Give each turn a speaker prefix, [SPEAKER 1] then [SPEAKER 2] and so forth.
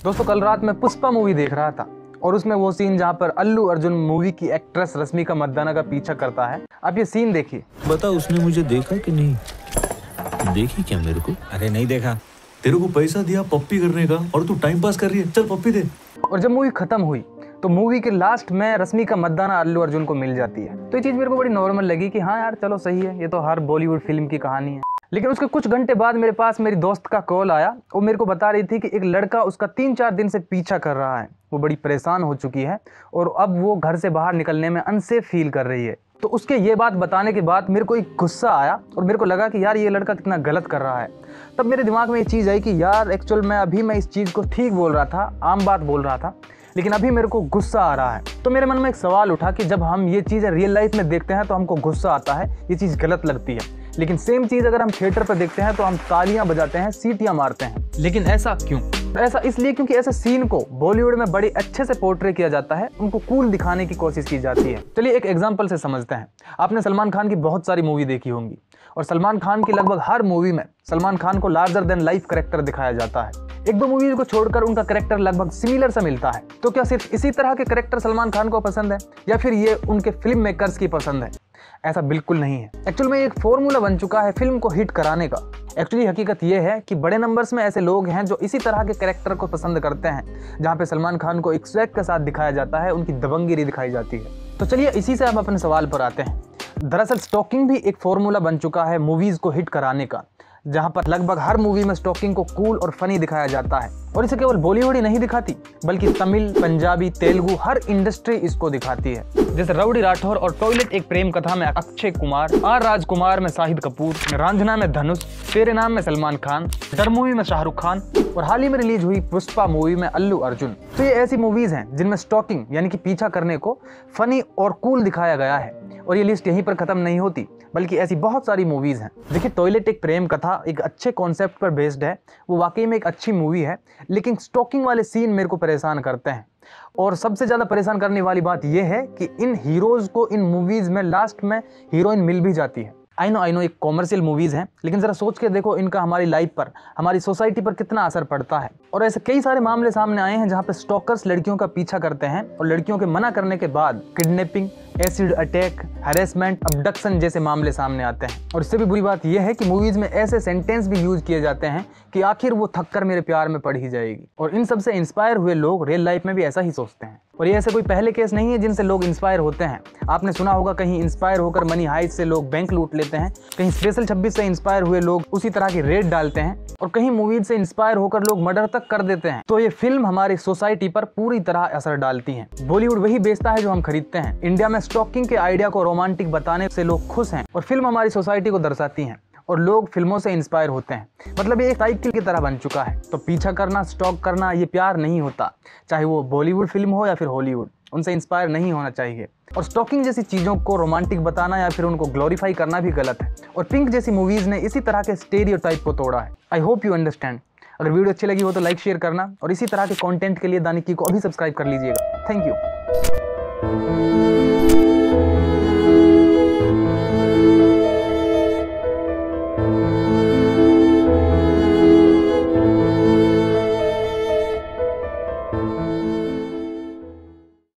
[SPEAKER 1] दोस्तों कल रात मैं पुष्पा मूवी देख रहा था और उसमें वो सीन जहाँ पर अल्लू अर्जुन मूवी की एक्ट्रेस रश्मिका मंदाना का पीछा करता है। अब ये सीन देखिए।
[SPEAKER 2] बता उसने मुझे देखा कि नहीं? देखी क्या मेरे को?
[SPEAKER 3] अरे नहीं देखा।
[SPEAKER 2] तेरे को पैसा दिया पप्पी करने का और तू टाइम पास कर रही है, चल पप्पी दे।
[SPEAKER 1] और जब मूवी खत्म हुई तो मूवी के लास्ट में रश्मिका मंदाना अल्लू अर्जुन को मिल जाती है। तो ये चीज़ मेरे को बड़ी नॉर्मल लगी कि हाँ यार चलो सही है, ये तो हर बॉलीवुड फिल्म की कहानी है। लेकिन उसके कुछ घंटे बाद मेरे पास मेरी दोस्त का कॉल आया। वो मेरे को बता रही थी कि एक लड़का उसका 3-4 दिन से पीछा कर रहा है। वो बड़ी परेशान हो चुकी है और अब वो घर से बाहर निकलने में अनसेफ फील कर रही है। तो उसके ये बात बताने के बाद मेरे को एक गुस्सा आया और मेरे को लगा कि यार ये लड़का कितना गलत कर रहा है। तब मेरे दिमाग में ये चीज़ आई कि यार एक्चुअल में अभी मैं इस चीज़ को ठीक बोल रहा था, आम बात बोल रहा था, लेकिन अभी मेरे को गुस्सा आ रहा है। तो मेरे मन में एक सवाल उठा कि जब हम ये चीज़ें रियल लाइफ में देखते हैं तो हमको गुस्सा आता है, ये चीज़ गलत लगती है, लेकिन सेम चीज़ अगर हम थिएटर पर देखते हैं तो हम तालियां बजाते हैं, सीटियां मारते हैं। लेकिन ऐसा क्यों? ऐसा इसलिए क्योंकि ऐसे सीन को बॉलीवुड में बड़े अच्छे से पोर्ट्रे किया जाता है, उनको कूल दिखाने की कोशिश की जाती है। चलिए एक एग्जांपल से समझते हैं। आपने सलमान खान की बहुत सारी मूवी देखी होंगी और सलमान खान की लगभग हर मूवी में सलमान खान को लार्जर देन लाइफ कैरेक्टर दिखाया जाता है। एक दो मूवीज को छोड़कर उनका कैरेक्टर लगभग सिमिलर सा मिलता है। तो क्या सिर्फ इसी तरह के कैरेक्टर सलमान खान को पसंद है या फिर ये उनके फिल्म मेकर्स की पसंद है? ऐसा बिल्कुल नहीं है। एक्चुअल में एक फॉर्मूला बन चुका है फिल्म को हिट कराने का। एक्चुअली हकीकत ये है कि बड़े नंबर्स में ऐसे लोग हैं जो इसी तरह के कैरेक्टर को पसंद करते हैं, जहाँ पे सलमान खान को एक स्वैग के साथ दिखाया जाता है, उनकी दबंगगिरी दिखाई जाती है। तो चलिए इसी से हम अपने सवाल पर आते हैं। दरअसल स्टॉकिंग भी एक फॉर्मूला बन चुका है मूवीज को हिट कराने का, जहाँ पर लगभग हर मूवी में स्टॉकिंग को कूल और फनी दिखाया जाता है। और इसे केवल बॉलीवुड ही नहीं दिखाती बल्कि तमिल, पंजाबी, तेलुगु हर इंडस्ट्री इसको दिखाती है। जैसे राउडी राठौर और टॉयलेट एक प्रेम कथा में अक्षय कुमार, आर राजकुमार में शाहिद कपूर, रांझना में धनुष, तेरे नाम में सलमान खान, डर मूवी में शाहरुख खान और हाल ही में रिलीज हुई पुष्पा मूवी में अल्लू अर्जुन। तो ये ऐसी मूवीज हैं जिनमें स्टॉकिंग यानी कि पीछा करने को फनी और कूल दिखाया गया है। और ये लिस्ट यहीं पर खत्म नहीं होती बल्कि ऐसी बहुत सारी मूवीज हैं। देखिए टॉयलेट एक प्रेम कथा एक अच्छे कॉन्सेप्ट पर बेस्ड है, वो वाकई में एक अच्छी मूवी है, लेकिन स्टॉकिंग वाले सीन मेरे को परेशान करते हैं। और सबसे ज़्यादा परेशान करने वाली बात यह है कि इन हीरोज़ को इन मूवीज़ में लास्ट में हीरोइन मिल भी जाती है। आई नो एक कॉमर्शियल मूवीज़ हैं, लेकिन ज़रा सोच के देखो इनका हमारी लाइफ पर, हमारी सोसाइटी पर कितना असर पड़ता है। और ऐसे कई सारे मामले सामने आए हैं जहाँ पे स्टॉकर्स लड़कियों का पीछा करते हैं और लड़कियों के मना करने के बाद kidnapping, acid attack, harassment, abduction जैसे मामले सामने आते हैं। और इससे भी बुरी बात यह है कि मूवीज़ में ऐसे सेंटेंस भी यूज किए जाते हैं कि आखिर वो थक कर मेरे प्यार में पड़ ही जाएगी। और इन सब से इंस्पायर हुए लोग रियल लाइफ में भी ऐसा ही सोचते हैं। और ये ऐसे कोई पहले केस नहीं है जिनसे लोग इंस्पायर होते हैं। आपने सुना होगा कहीं इंस्पायर होकर मनी हाइस्ट से लोग बैंक लूट लेते हैं, कहीं स्पेशल 26 से इंस्पायर हुए लोग उसी तरह की रेड डालते हैं और कहीं मूवीज से इंस्पायर होकर लोग मर्डर तक कर देते हैं। तो ये फिल्म हमारी सोसाइटी पर पूरी तरह असर डालती है। बॉलीवुड वही बेचता है जो हम खरीदते हैं। इंडिया में स्टॉकिंग के आइडिया को रोमांटिक बताने से लोग खुश हैं और फिल्म हमारी सोसाइटी को दर्शाती है और लोग फिल्मों से इंस्पायर होते हैं। मतलब ये एक साइकिल की तरह बन चुका है। तो पीछा करना, स्टॉक करना ये प्यार नहीं होता, चाहे वो बॉलीवुड फिल्म हो या फिर हॉलीवुड, उनसे इंस्पायर नहीं होना चाहिए। और स्टॉकिंग जैसी चीज़ों को रोमांटिक बताना या फिर उनको ग्लोरीफाई करना भी गलत है। और पिंक जैसी मूवीज़ ने इसी तरह के स्टेरियोटाइप को तोड़ा है। I hope you understand. अगर वीडियो अच्छी लगी हो तो लाइक शेयर करना और इसी तरह के कंटेंट के लिए दानिकी को अभी सब्सक्राइब कर लीजिएगा। Thank you.